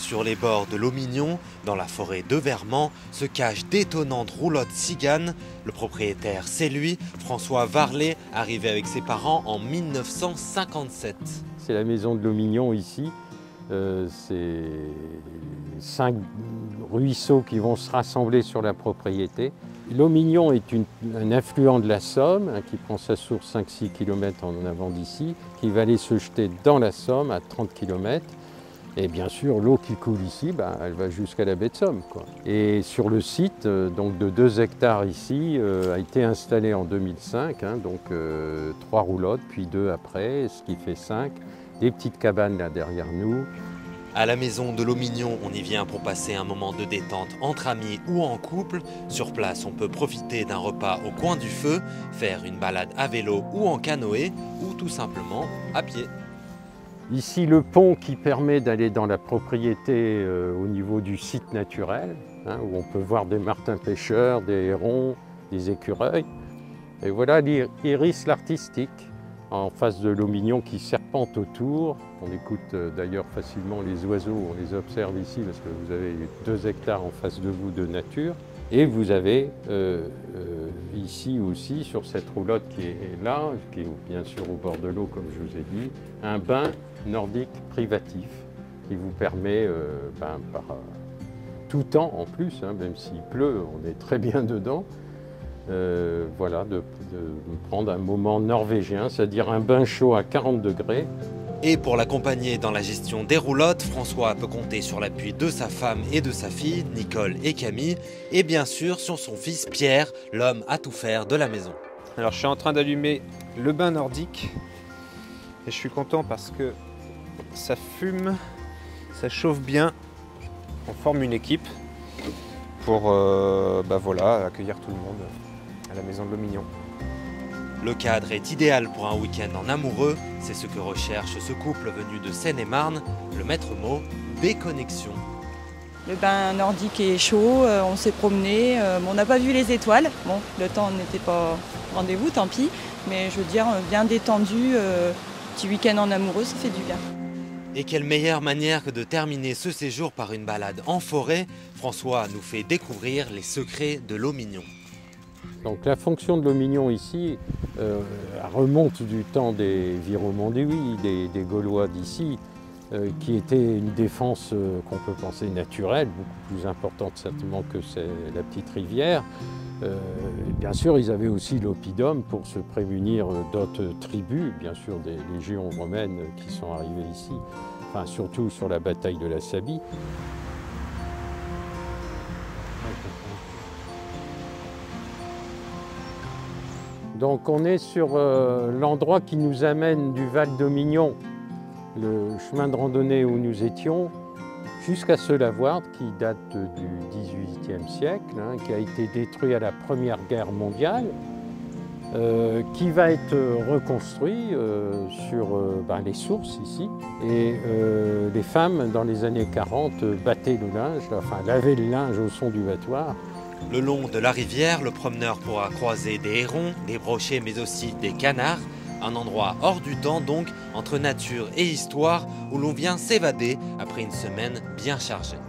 Sur les bords de l'Aumignon, dans la forêt de Vermand, se cachent d'étonnantes roulottes ciganes. Le propriétaire, c'est lui, François Varlet, arrivé avec ses parents en 1957. C'est la maison de l'Aumignon ici. C'est 5 ruisseaux qui vont se rassembler sur la propriété. L'Aumignon est un affluent de la Somme, qui prend sa source 5-6 km en avant d'ici, qui va aller se jeter dans la Somme à 30 km. Et bien sûr, l'eau qui coule ici, elle va jusqu'à la baie de Somme, quoi. Et sur le site, donc de 2 hectares ici, a été installé en 2005, donc 3 roulottes, puis 2 après, ce qui fait 5. Des petites cabanes là derrière nous. À la maison de l'Aumignon, on y vient pour passer un moment de détente entre amis ou en couple. Sur place, on peut profiter d'un repas au coin du feu, faire une balade à vélo ou en canoë, ou tout simplement à pied. Ici, le pont qui permet d'aller dans la propriété au niveau du site naturel, où on peut voir des martins pêcheurs, des hérons, des écureuils. Et voilà l'iris l'artistique, en face de l'Aumignon qui serpente autour. On écoute d'ailleurs facilement les oiseaux, on les observe ici parce que vous avez 2 hectares en face de vous de nature. Et vous avez ici aussi, sur cette roulotte qui est là, qui est bien sûr au bord de l'eau comme je vous ai dit, un bain nordique privatif qui vous permet, par tout temps en plus, même s'il pleut, on est très bien dedans, voilà, de prendre un moment norvégien, c'est-à-dire un bain chaud à 40 degrés. Et pour l'accompagner dans la gestion des roulottes, François peut compter sur l'appui de sa femme et de sa fille, Nicole et Camille, et bien sûr sur son fils Pierre, l'homme à tout faire de la maison. Alors je suis en train d'allumer le bain nordique et je suis content parce que ça fume, ça chauffe bien, on forme une équipe pour voilà, accueillir tout le monde à la maison de l'Aumignon. Le cadre est idéal pour un week-end en amoureux, c'est ce que recherche ce couple venu de Seine-et-Marne, le maître mot, déconnexion. Le bain nordique est chaud, on s'est promené, on n'a pas vu les étoiles, bon le temps n'était pas au rendez-vous, tant pis, mais je veux dire bien détendu, petit week-end en amoureux, ça fait du bien. Et quelle meilleure manière que de terminer ce séjour par une balade en forêt, François nous fait découvrir les secrets de l'Aumignon. Donc la fonction de l'Aumignon ici remonte du temps des Viromanduis, des Gaulois d'ici, qui était une défense qu'on peut penser naturelle, beaucoup plus importante certainement que la petite rivière. Bien sûr, ils avaient aussi l'oppidum pour se prémunir d'autres tribus, bien sûr des légions romaines qui sont arrivées ici, enfin surtout sur la bataille de la Sabie. Donc on est sur l'endroit qui nous amène du Val d'Aumignon, le chemin de randonnée où nous étions, jusqu'à Seulavourde, qui date du XVIIIe siècle, qui a été détruit à la Première Guerre mondiale, qui va être reconstruit sur les sources ici. Et les femmes, dans les années 40, battaient le linge, enfin lavaient le linge au son du battoir. Le long de la rivière, le promeneur pourra croiser des hérons, des brochets mais aussi des canards. Un endroit hors du temps donc, entre nature et histoire, où l'on vient s'évader après une semaine bien chargée.